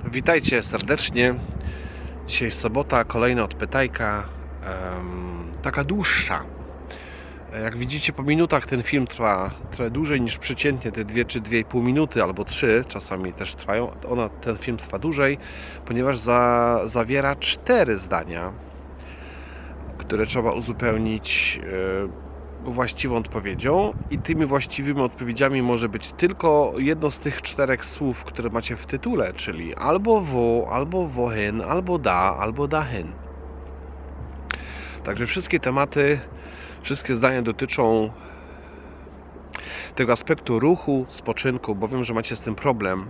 Witajcie serdecznie. Dzisiaj sobota, kolejna odpytajka, taka dłuższa. Jak widzicie po minutach ten film trwa trochę dłużej niż przeciętnie te 2 czy 2,5 minuty, albo 3 czasami też trwają. Ten film trwa dłużej, ponieważ zawiera 4 zdania, które trzeba uzupełnić właściwą odpowiedzią, i tymi właściwymi odpowiedziami może być tylko jedno z tych 4 słów, które macie w tytule, czyli albo wo, albo wohin, albo da, albo dahin. Także wszystkie tematy, wszystkie zdania dotyczą tego aspektu ruchu, spoczynku, bo wiem, że macie z tym problem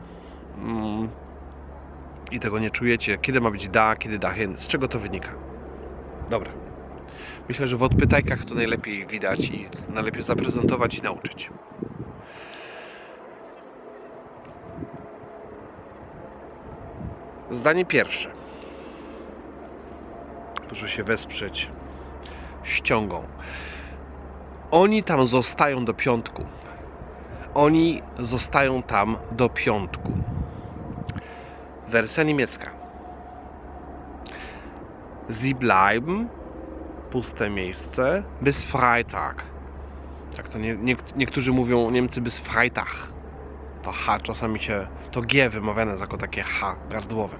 i tego nie czujecie, kiedy ma być da, kiedy dahin, z czego to wynika. Dobra. Myślę, że w odpytajkach to najlepiej widać i najlepiej zaprezentować i nauczyć. Zdanie pierwsze. Proszę się wesprzeć ściągą. Oni tam zostają do piątku. Oni zostają tam do piątku. Wersja niemiecka. Sie bleiben, puste miejsce, bis Freitag. Tak to niektórzy mówią Niemcy bis Freitag. To H czasami się, to G wymawiane jako takie H gardłowe.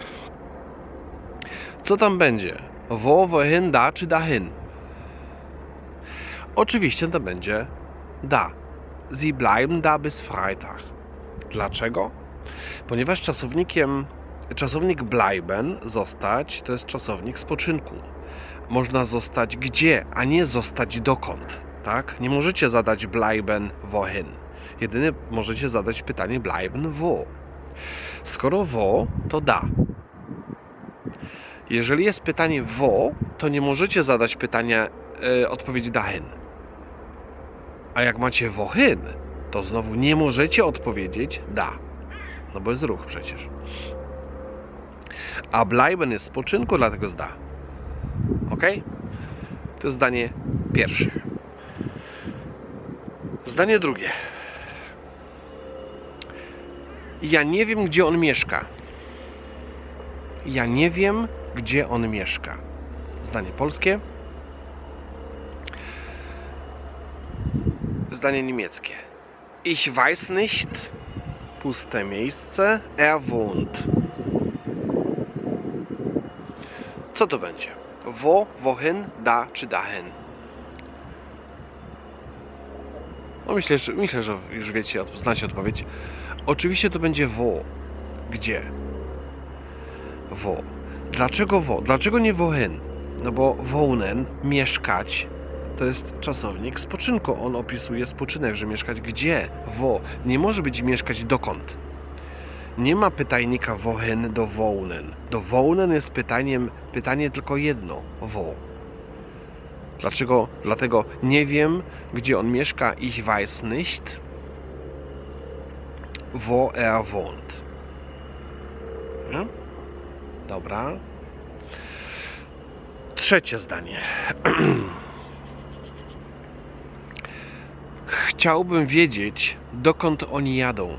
Co tam będzie? Wo, wohin, da czy dahin? Oczywiście to będzie da. Sie bleiben da bis Freitag. Dlaczego? Ponieważ czasownik bleiben, zostać, to jest czasownik spoczynku. Można zostać gdzie, a nie zostać dokąd, tak? Nie możecie zadać bleiben wohin. Jedynie możecie zadać pytanie bleiben wo. Skoro wo, to da. Jeżeli jest pytanie wo, to nie możecie zadać pytania odpowiedzi dahin. A jak macie wohin, to znowu nie możecie odpowiedzieć da. No bo jest ruch przecież. A bleiben jest spoczynku, dlatego jest da. Ok? To jest zdanie pierwsze. Zdanie drugie. Ja nie wiem, gdzie on mieszka. Ja nie wiem, gdzie on mieszka. Zdanie polskie. Zdanie niemieckie. Ich weiß nicht, puste miejsce, er wohnt. Co to będzie? Wo, wohin, da czy dahin? No myślę, że już wiecie, znacie odpowiedź. Oczywiście to będzie wo. Gdzie? Wo. Dlaczego wo? Dlaczego nie wohin? No bo wohnen, mieszkać, to jest czasownik spoczynku. On opisuje spoczynek, że mieszkać gdzie? Wo. Nie może być mieszkać dokąd. Nie ma pytajnika wohin do wohnen. Do wohnen jest pytanie tylko jedno. Wo. Dlaczego? Dlatego nie wiem, gdzie on mieszka. Ich weiß nicht, wo er wohnt. Ja? Dobra. Trzecie zdanie. Chciałbym wiedzieć, dokąd oni jadą.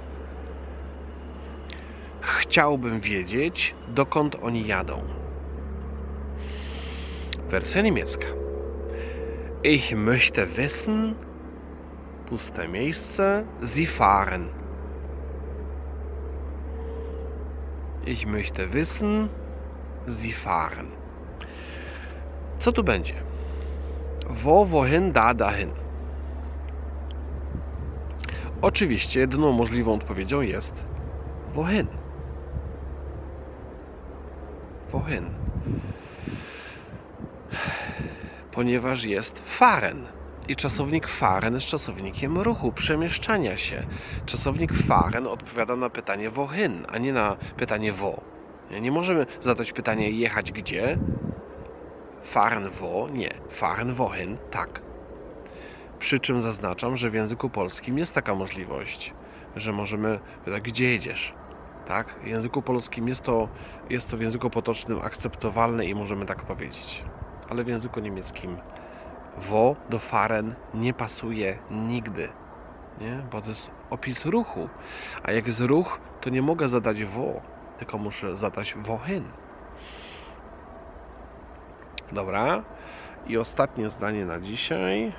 Chciałbym wiedzieć, dokąd oni jadą. Wersja niemiecka. Ich möchte wissen, puste miejsce, sie fahren. Ich möchte wissen, sie fahren. Co tu będzie? Wo, wohin, da, dahin. Oczywiście jedyną możliwą odpowiedzią jest wohin. Wohin. Ponieważ jest fahren. I czasownik fahren jest czasownikiem ruchu, przemieszczania się. Czasownik fahren odpowiada na pytanie wohin, a nie na pytanie wo. Nie możemy zadać pytanie jechać gdzie? Fahren wo? Nie. Fahren wohin? Tak. Przy czym zaznaczam, że w języku polskim jest taka możliwość, że możemy pytać, gdzie jedziesz? Tak? W języku polskim jest to w języku potocznym akceptowalne i możemy tak powiedzieć. Ale w języku niemieckim wo do fahren nie pasuje nigdy. Nie? Bo to jest opis ruchu. A jak jest ruch, to nie mogę zadać wo. tylko muszę zadać wohin. Dobra. I ostatnie zdanie na dzisiaj.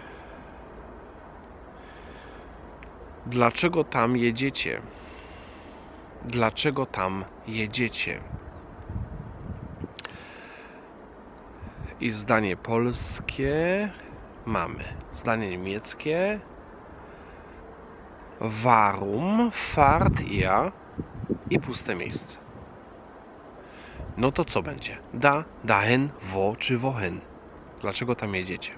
Dlaczego tam jedziecie? Dlaczego tam jedziecie? I zdanie polskie mamy. Zdanie niemieckie. Warum fahrt ihr? I puste miejsce. No to co będzie? Dahin, wo czy wohin? Dlaczego tam jedziecie?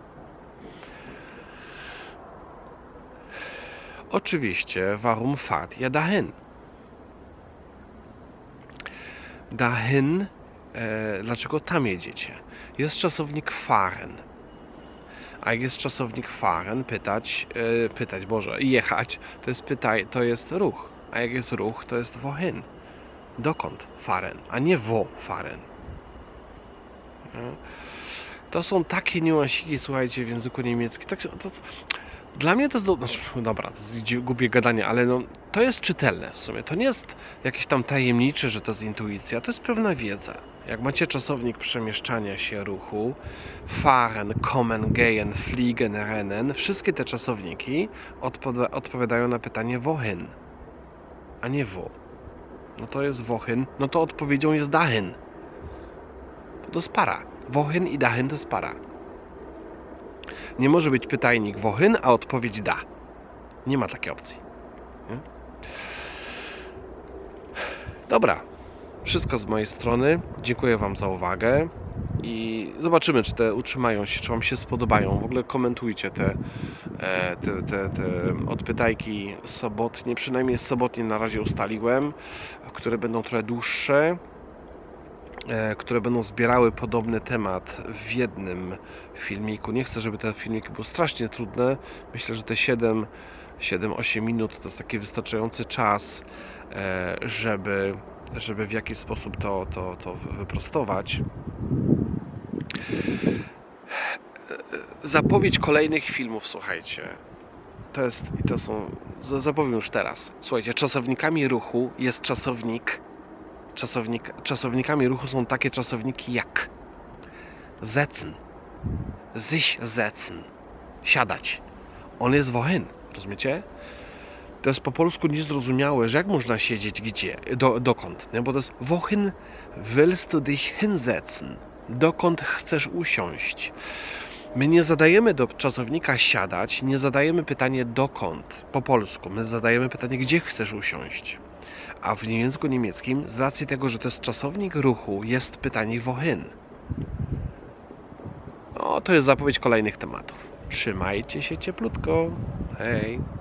Oczywiście, warum fahrt ihr dahin? Dahin, dlaczego tam jedziecie? Jest czasownik fahren. A jak jest czasownik fahren, jechać, to jest ruch. A jak jest ruch, to jest wohin. Dokąd fahren, a nie wo fahren. To są takie niuansiki, słuchajcie, w języku niemieckim. Dla mnie to jest... Dobra, to jest głupie gadanie, ale no, to jest czytelne w sumie. To nie jest jakieś tam tajemnicze, że to jest intuicja. To jest pewna wiedza. Jak macie czasownik przemieszczania się, ruchu, fahren, kommen, gehen, fliegen, rennen, wszystkie te czasowniki odpowiadają na pytanie wohin, a nie wo. No to jest wohin, no to odpowiedzią jest dahin. To jest para. Wohin i dahin to jest para. Nie może być pytajnik wohin, a odpowiedź da. Nie ma takiej opcji. Nie? Dobra. Wszystko z mojej strony. Dziękuję Wam za uwagę i zobaczymy, czy te utrzymają się, czy Wam się spodobają. W ogóle komentujcie te odpytajki sobotnie. Przynajmniej sobotnie na razie ustaliłem, które będą trochę dłuższe, które będą zbierały podobny temat w jednym filmiku. Nie chcę, żeby te filmiki były strasznie trudne. Myślę, że te 7-8 minut to jest taki wystarczający czas, żeby w jakiś sposób to wyprostować. Zapowiedź kolejnych filmów, słuchajcie. Zapowiem już teraz. Słuchajcie, czasownikami ruchu jest czasownikami ruchu są takie czasowniki jak setzen, sich setzen, siadać. On jest wohin, rozumiecie? To jest po polsku niezrozumiałe, że jak można siedzieć gdzie, dokąd, nie? Bo to jest wohin willst du dich hinsetzen, dokąd chcesz usiąść. My nie zadajemy do czasownika siadać, nie zadajemy pytania dokąd po polsku, my zadajemy pytanie gdzie chcesz usiąść. A w języku niemieckim, z racji tego, że to jest czasownik ruchu, jest pytanie wohin. No, to jest zapowiedź kolejnych tematów. Trzymajcie się cieplutko. Hej!